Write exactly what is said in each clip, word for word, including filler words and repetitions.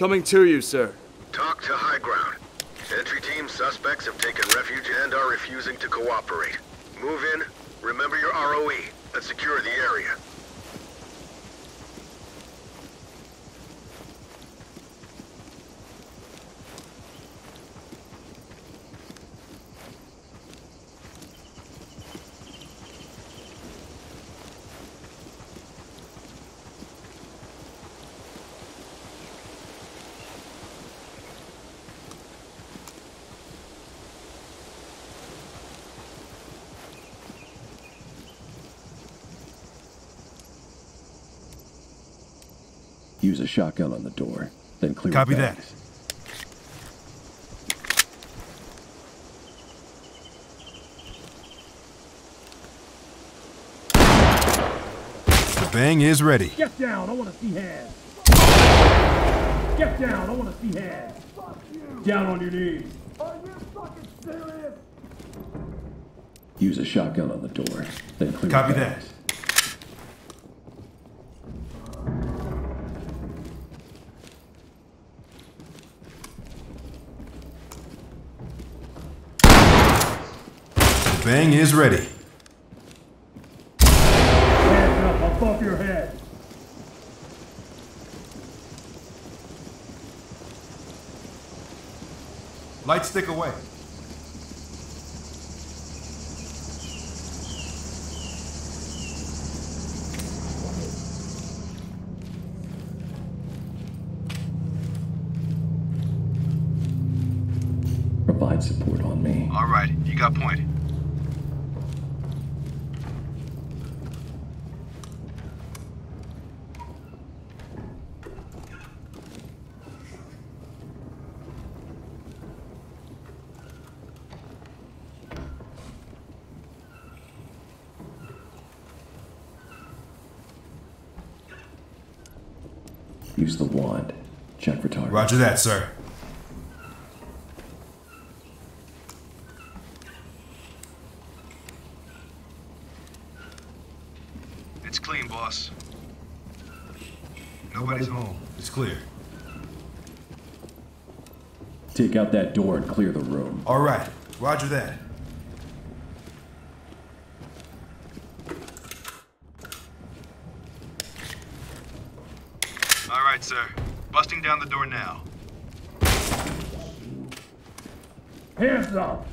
Coming to you, sir. Talk to high ground. Entry team suspects have taken refuge and are refusing to cooperate. Move in, remember your R O E, and secure the area. Use a shotgun on the door, then clear Copy the that. bags. The bang is ready. Get down, I want to see hands. Get down, I want to see hands. Fuck you. Down on your knees. Are you fucking serious? Use a shotgun on the door, then clear Copy the that. bags. The bang is ready. Hands up above your head. Light stick away. Provide support on me. All right, you got point. Use the wand. Check for targets. Roger that, sir. It's clean, boss. Nobody's home. It's clear. Take out that door and clear the room. All right, roger that. All right, sir. Busting down the door now. Hands up.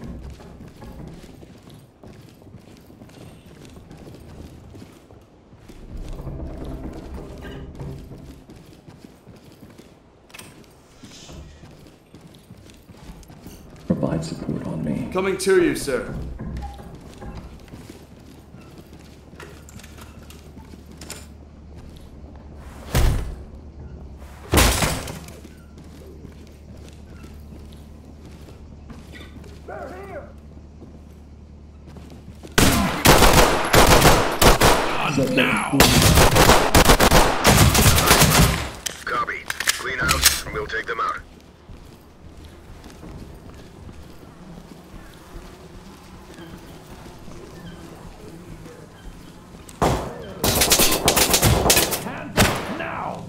Provide support on me. Coming to you, sir. Now. Copy. Clean house, and we'll take them out. Hands up now.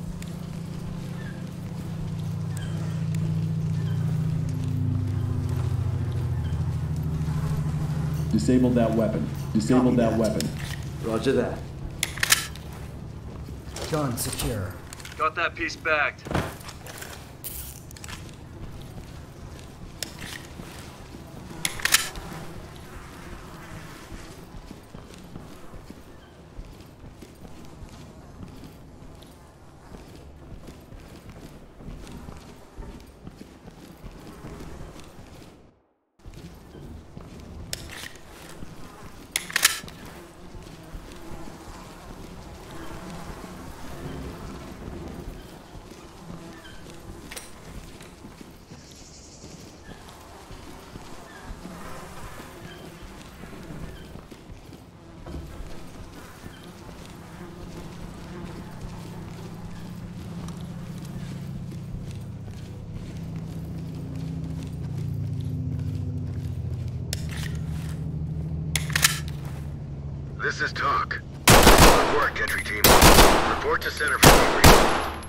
Disable that weapon. Disable Copy that that. weapon. Roger that. Gun secure. Got that piece bagged. This is talk. Good work, entry team. Report to center for delivery.